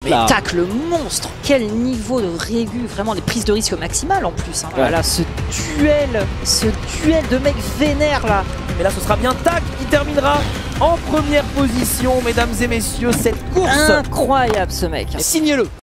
là. Tacle monstre. Quel niveau de régu, vraiment des prises de risque maximales en plus. Hein. Voilà, ce duel de mecs vénères là. Mais là ce sera bien tac, il terminera en première position, mesdames et messieurs, cette course. Incroyable ce mec. Signez-le.